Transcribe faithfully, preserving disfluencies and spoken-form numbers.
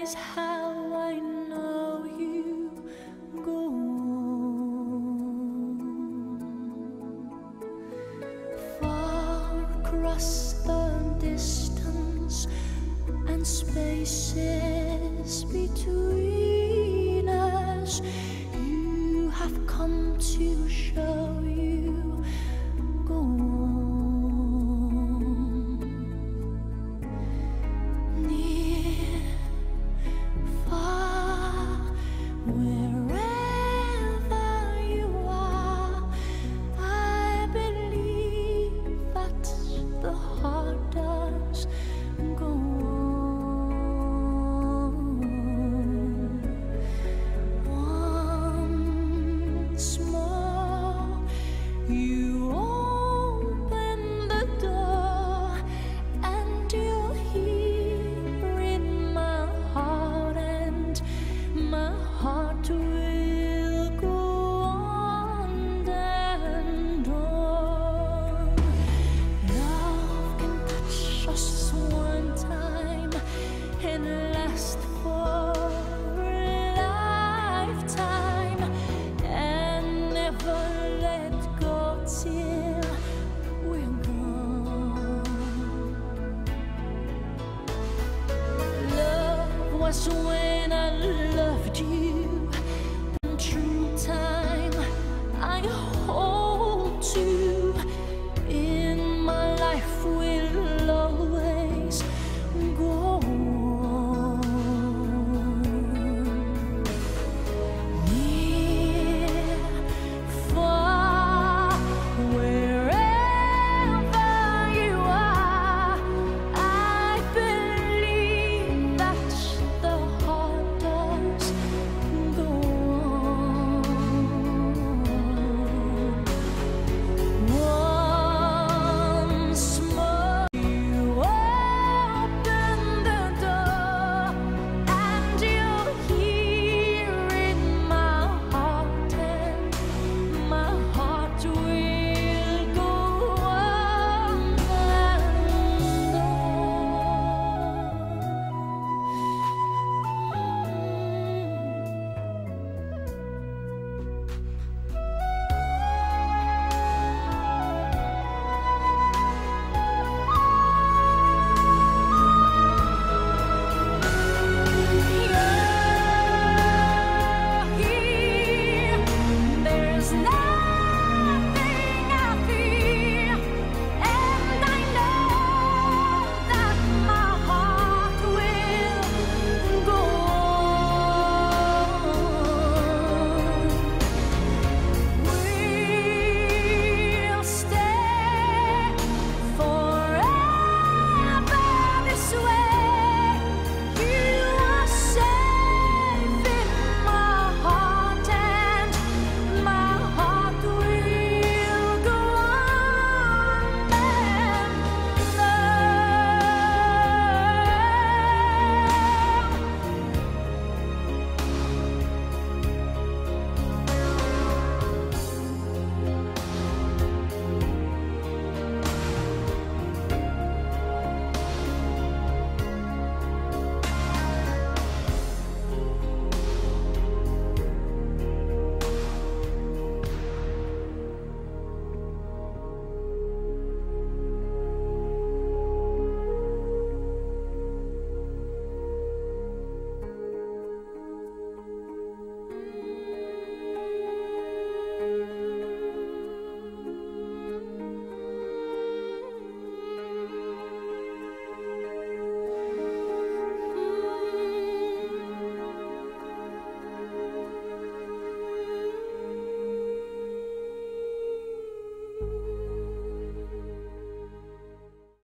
is how I know you go on. Far across the distance and spaces between us, you have come to show you go on. Near, far, wherever you are, I believe that the heart does go on. Once more, you open the door, and you're here in my heart, and my heart will go on and on. Love can touch us one time and last for a lifetime, and never let go till we're gone. Love was when I loved you,